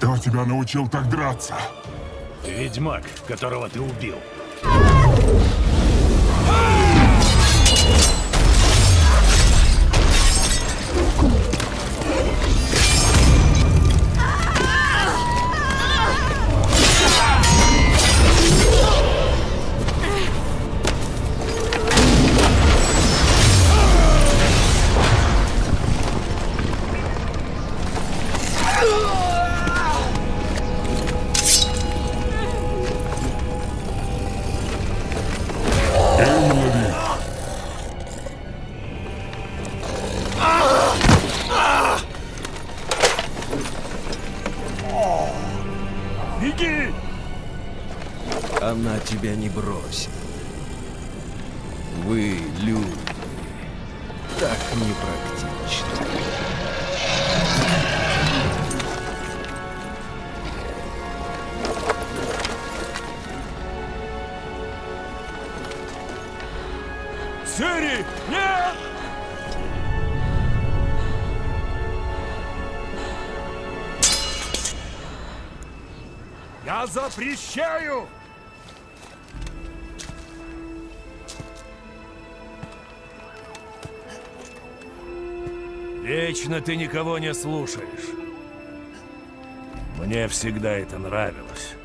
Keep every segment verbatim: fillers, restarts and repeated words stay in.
Кто тебя научил так драться? Ведьмак, которого ты убил. Беги! Она тебя не бросит. Вы, люди, так непрактичны. Цири! Нет! Я запрещаю! Вечно ты никого не слушаешь. Мне всегда это нравилось.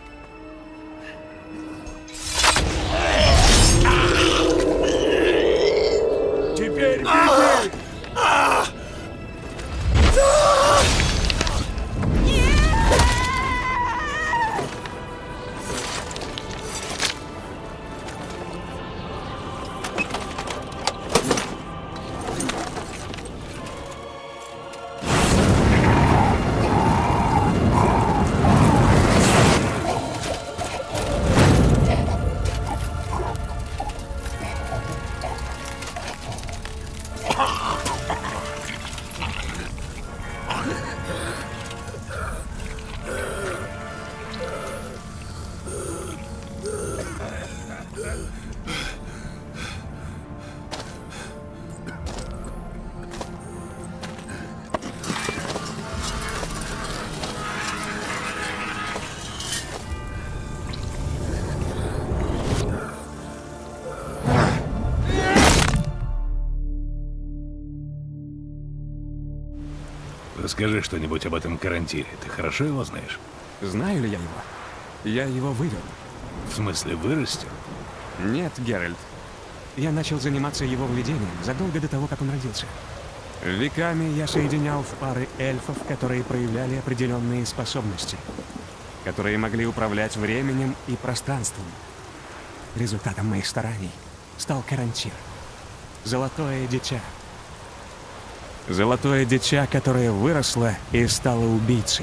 Теперь беги! Расскажи что-нибудь об этом Карантире. Ты хорошо его знаешь? Знаю ли я его? Я его вывел. В смысле, вырастил? Нет, Геральт. Я начал заниматься его выведением задолго до того, как он родился. Веками я соединял в пары эльфов, которые проявляли определенные способности, которые могли управлять временем и пространством. Результатом моих стараний стал Карантир. Золотое дитя. Золотое дитя, которое выросло и стало убийцей.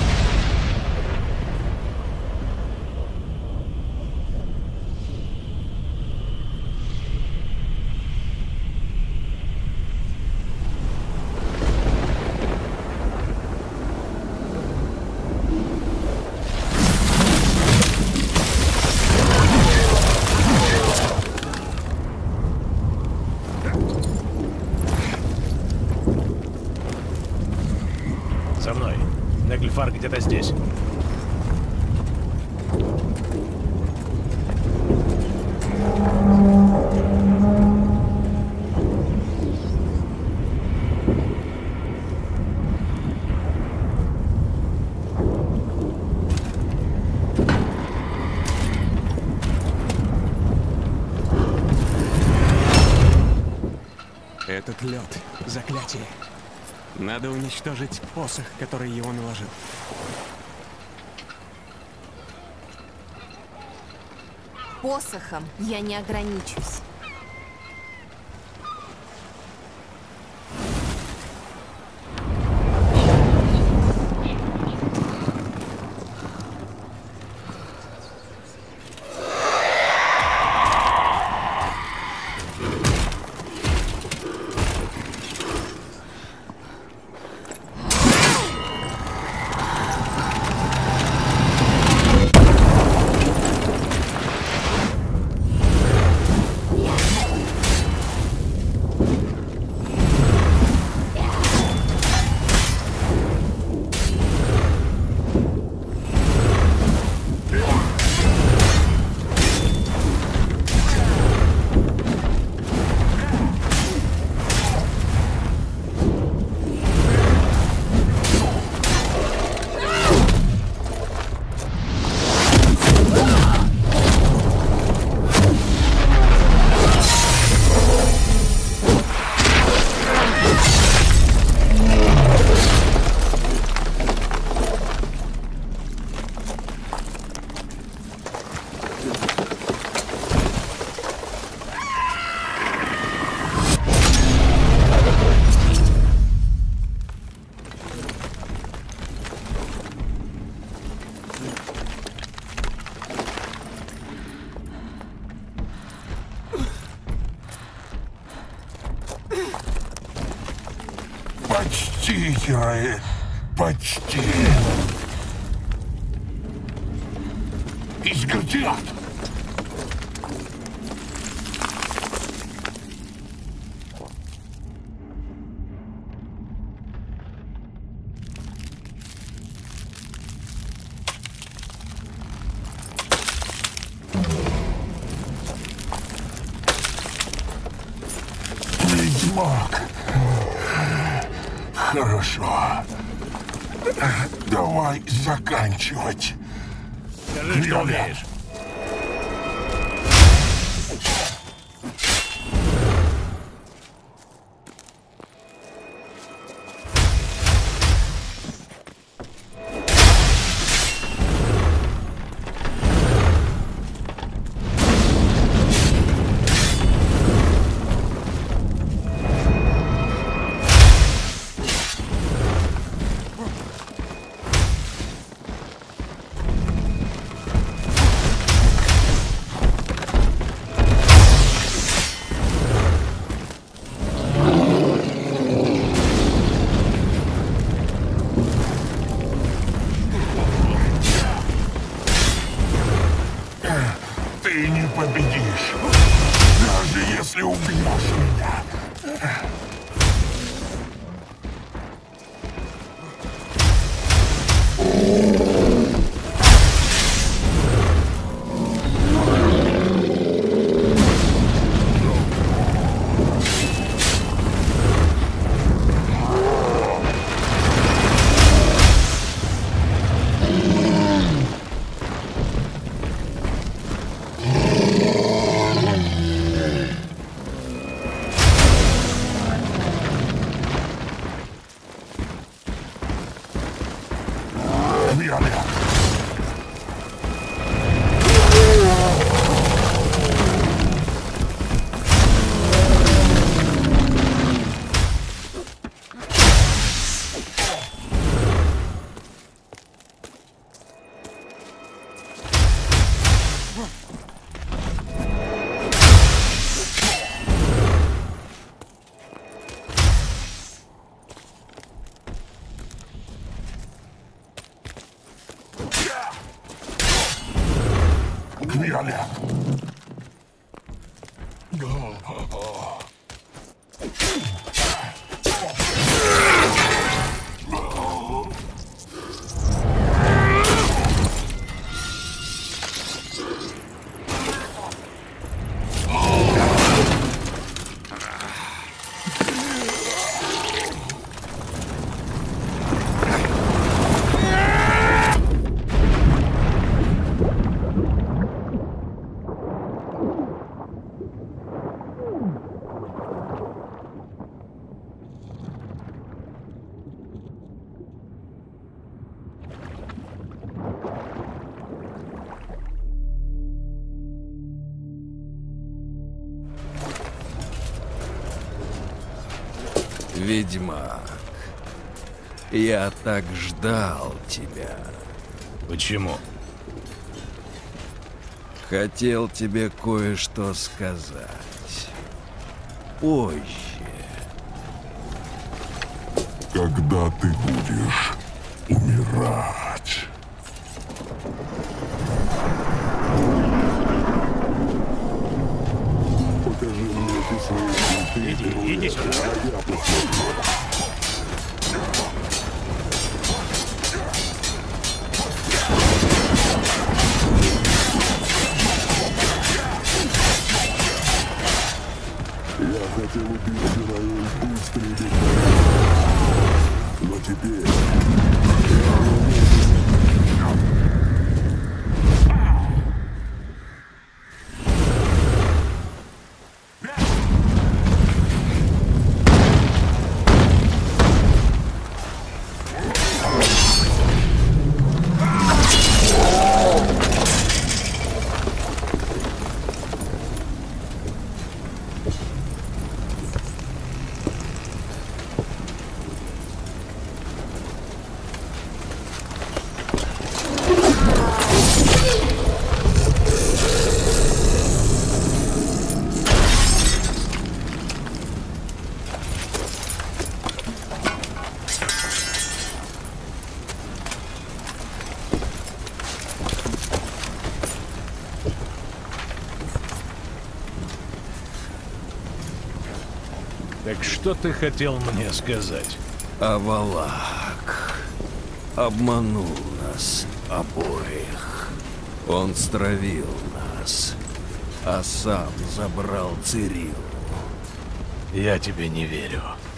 За мной. Негльфар где-то здесь. Этот лед — заклятие. Надо уничтожить посох, который его наложил. Посохом я не ограничусь. Почти, Хираэль. Почти. Изгордят! Ведьмак. Хорошо. Давай заканчивать. Скажи, что умеешь. Ты не победишь, даже если убьешь меня. Виолет. Виолет. Ведьмак, я так ждал тебя. Почему? Хотел тебе кое-что сказать. Позже. Когда ты будешь умирать? Покажи мне эти свои Иди, иди сюда. я посмотрю. Я хотел убить Хираэль быстрее бегать. Но теперь... Так что ты хотел мне сказать? Авалак обманул нас обоих. Он стравил нас, а сам забрал Цирилу. Я тебе не верю.